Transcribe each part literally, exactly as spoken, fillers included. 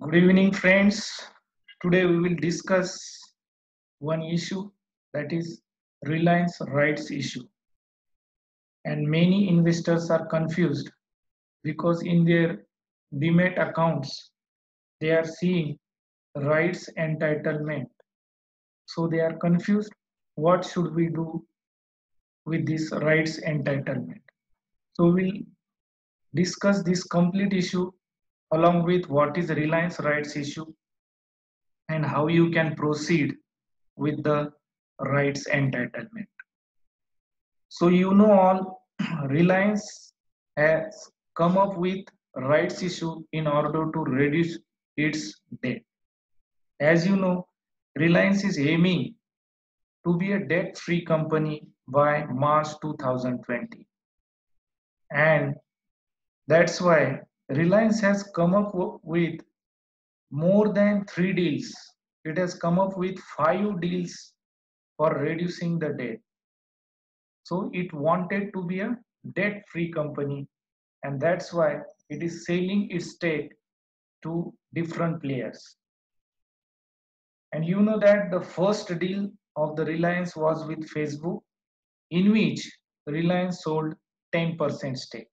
Good evening, friends. Today we will discuss one issue, that is Reliance rights issue. And many investors are confused because in their demat accounts they are seeing rights entitlement. So they are confused. What should we do with this rights entitlement? So we'll discuss this complete issue along with what is Reliance rights issue and how you can proceed with the rights entitlement. So you know all Reliance has come up with rights issue in order to reduce its debt. As you know, Reliance is aiming to be a debt-free company by March two thousand twenty. And that's why Reliance has come up with more than three deals. It has come up with five deals for reducing the debt. So it wanted to be a debt-free company, and that's why it is selling its stake to different players. And you know that the first deal of the Reliance was with Facebook, in which Reliance sold ten percent stake.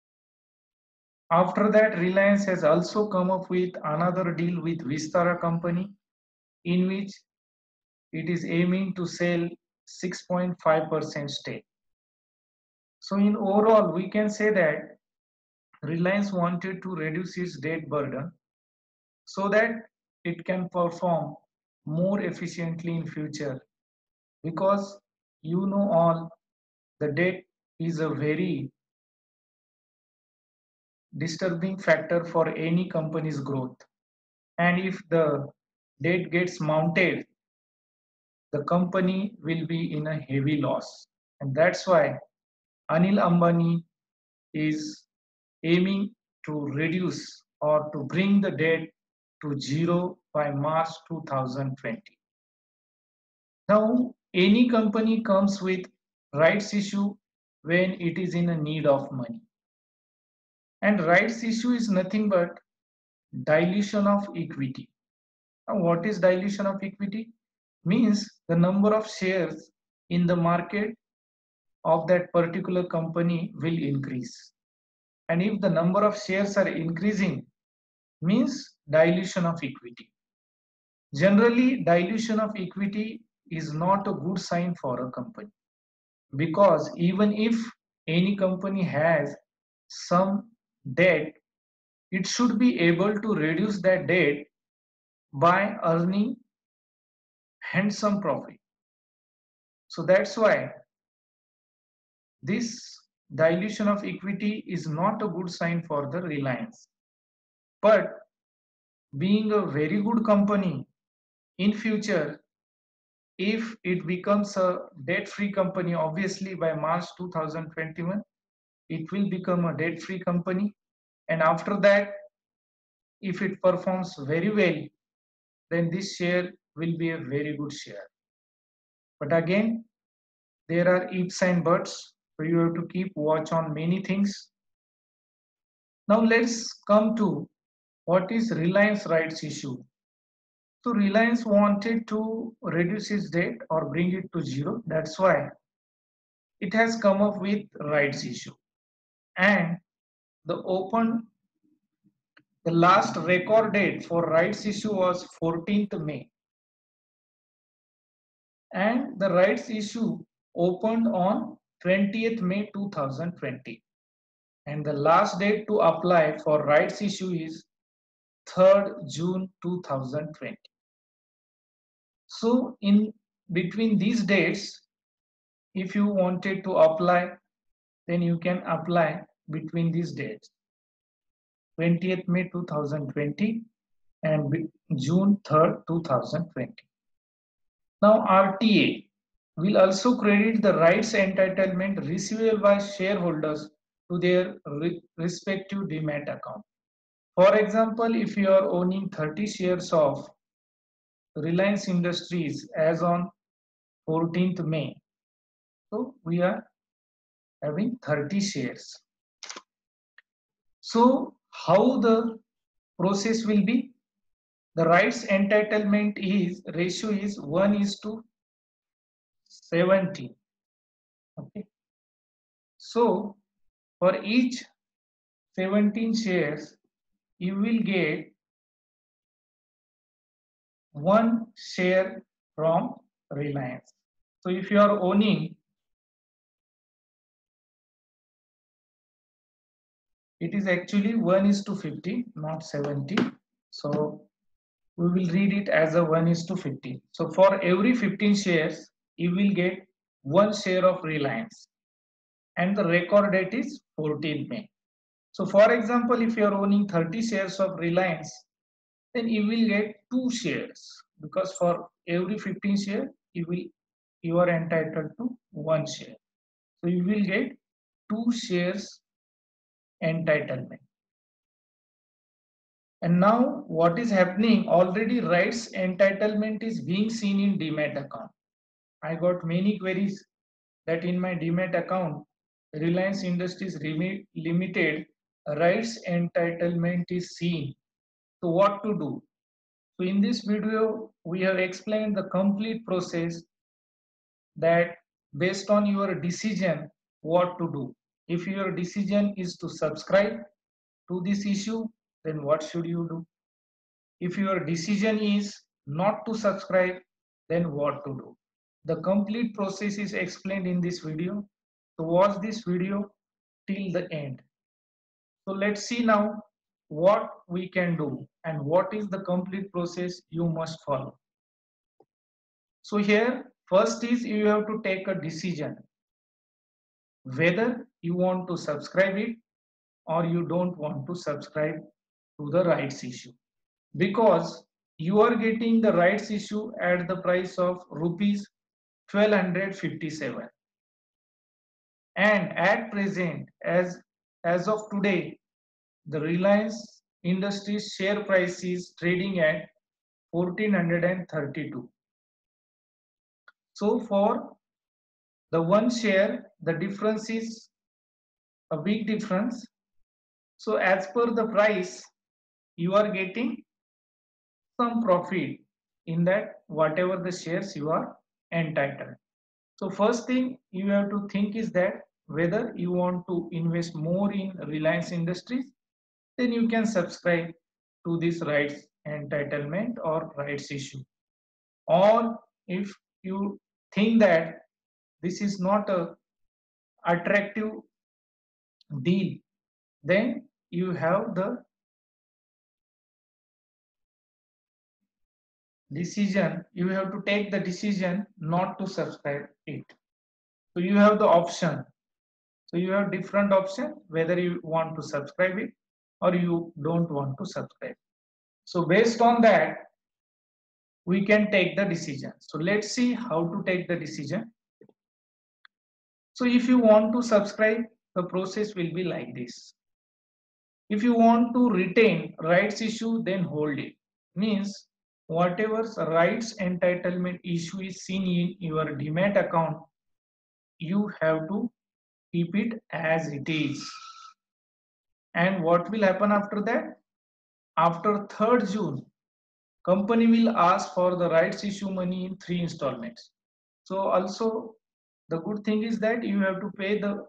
After that, Reliance has also come up with another deal with Vistara company, in which it is aiming to sell six point five percent stake. So in overall, we can say that Reliance wanted to reduce its debt burden so that it can perform more efficiently in future, because you know all the debt is a very disturbing factor for any company's growth, and if the debt gets mounted, the company will be in a heavy loss. And that's why Anil Ambani is aiming to reduce or to bring the debt to zero by March two thousand twenty. Now, any company comes with rights issue when it is in a need of money. And rights issue is nothing but dilution of equity. Now, what is dilution of equity? Means the number of shares in the market of that particular company will increase. And if the number of shares are increasing, means dilution of equity. Generally, dilution of equity is not a good sign for a company, because even if any company has some debt, it should be able to reduce that debt by earning handsome profit. So that's why this dilution of equity is not a good sign for the Reliance. But being a very good company in future, if it becomes a debt-free company, obviously by March two thousand twenty-one, it will become a debt-free company. And after that, if it performs very well, then this share will be a very good share. But again, there are ifs and buts, so you have to keep watch on many things. Now let's come to what is Reliance rights issue. So Reliance wanted to reduce its debt or bring it to zero. That's why it has come up with rights issue. And the open the last record date for rights issue was fourteenth May. And the rights issue opened on twentieth May two thousand twenty. And the last date to apply for rights issue is third June two thousand twenty. So in between these dates, if you wanted to apply, then you can apply between these dates, twentieth May two thousand twenty and June third two thousand twenty. Now R T A will also credit the rights entitlement receivable by shareholders to their re respective demat account. For example, if you are owning thirty shares of Reliance Industries as on fourteenth May, so we are having thirty shares. So how the process will be? The rights entitlement is ratio is one is to seventy. Okay. So for each seventeen shares, you will get one share from Reliance. So if you are owning, it is actually one is to fifty, not seventy. So we will read it as a one is to fifteen. So for every fifteen shares, you will get one share of Reliance. And the record date is fourteenth May. So for example, if you are owning thirty shares of Reliance, then you will get two shares, because for every fifteen share, you will you are entitled to one share. So you will get two shares entitlement. And now what is happening, already rights entitlement is being seen in Demat account. I got many queries that in my Demat account, Reliance Industries Limited rights entitlement is seen. So what to do? So in this video, we have explained the complete process, that based on your decision, what to do. If your decision is to subscribe to this issue, then what should you do? If your decision is not to subscribe, then what to do? The complete process is explained in this video. So watch this video till the end. So let's see now what we can do and what is the complete process you must follow. So here, first is you have to take a decision whether you want to subscribe it or you don't want to subscribe to the rights issue, because you are getting the rights issue at the price of rupees twelve fifty-seven, and at present, as as of today, the Reliance Industries share price is trading at fourteen thirty-two. So for the one share, the difference is a big difference. So as per the price, you are getting some profit in that whatever the shares you are entitled. So first thing you have to think is that whether you want to invest more in Reliance Industries, then you can subscribe to this rights entitlement or rights issue. Or if you think that this is not a attractive deal, then you have the decision, you have to take the decision not to subscribe it. So you have the option. So you have different option whether you want to subscribe it or you don't want to subscribe. So based on that, we can take the decision. So let's see how to take the decision. So if you want to subscribe, the process will be like this. If you want to retain rights issue, then hold it. Means whatever rights entitlement issue is seen in your Demat account, you have to keep it as it is. And what will happen after that? After third June, company will ask for the rights issue money in three installments. So also the good thing is that you have to pay the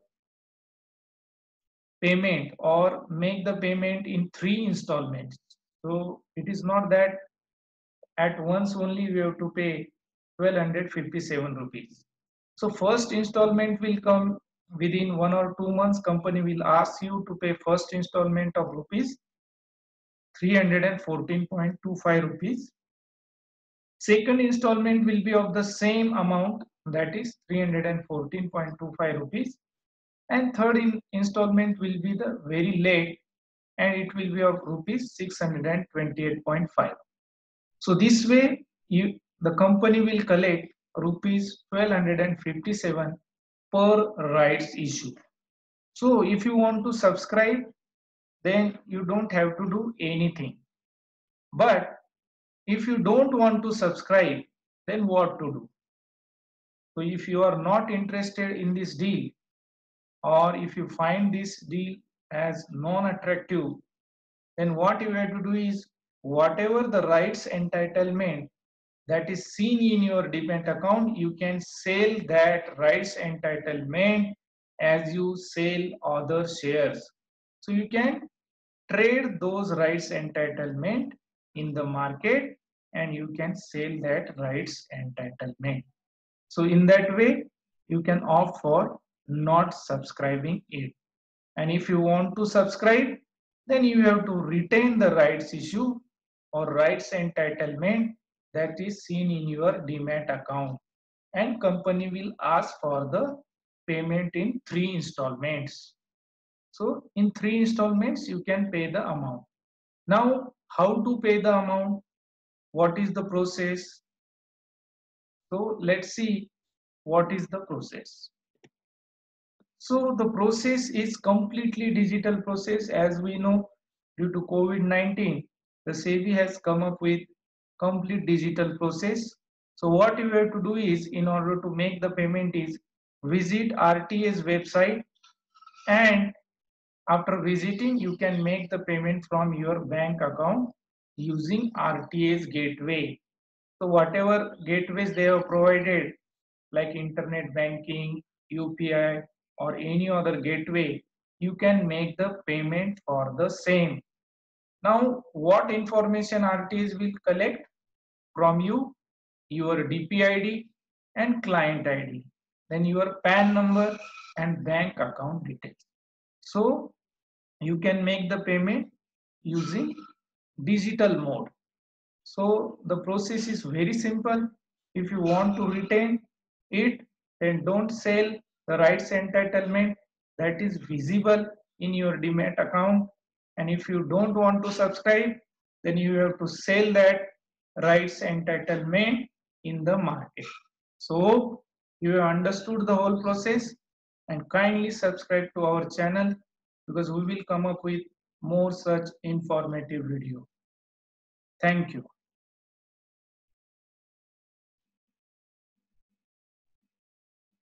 payment or make the payment in three installments. So it is not that at once only we have to pay twelve fifty-seven rupees. So first installment will come within one or two months. Company will ask you to pay first installment of rupees three hundred fourteen point two five rupees. Second installment will be of the same amount, that is three hundred fourteen point two five rupees. And third in installment will be the very late, and it will be of rupees six hundred twenty-eight point five. So this way you, the company will collect rupees twelve fifty-seven per rights issue. So if you want to subscribe, then you don't have to do anything. But if you don't want to subscribe, then what to do? So if you are not interested in this deal, or if you find this deal as non-attractive, then what you have to do is whatever the rights entitlement that is seen in your demat account, you can sell that rights entitlement as you sell other shares. So you can trade those rights entitlement in the market and you can sell that rights entitlement. So in that way, you can opt for not subscribing it. And if you want to subscribe, then you have to retain the rights issue or rights entitlement that is seen in your demat account, and company will ask for the payment in three installments. So in three installments you can pay the amount. Now how to pay the amount? What is the process? So let's see what is the process. So the process is completely digital process. As we know, due to COVID nineteen, the SEBI has come up with complete digital process. So what you have to do is, in order to make the payment, is visit R T A's website, and after visiting you can make the payment from your bank account using R T A's gateway. So whatever gateways they have provided, like internet banking, U P I, or any other gateway, you can make the payment for the same. Now, what information R T As will collect from you? Your D P I D and client I D, then your P A N number and bank account details. So you can make the payment using digital mode. So the process is very simple. If you want to retain it, then don't sell the rights entitlement that is visible in your demat account. And if you don't want to subscribe, then you have to sell that rights entitlement in the market. So you have understood the whole process, and kindly subscribe to our channel because we will come up with more such informative video. Thank you.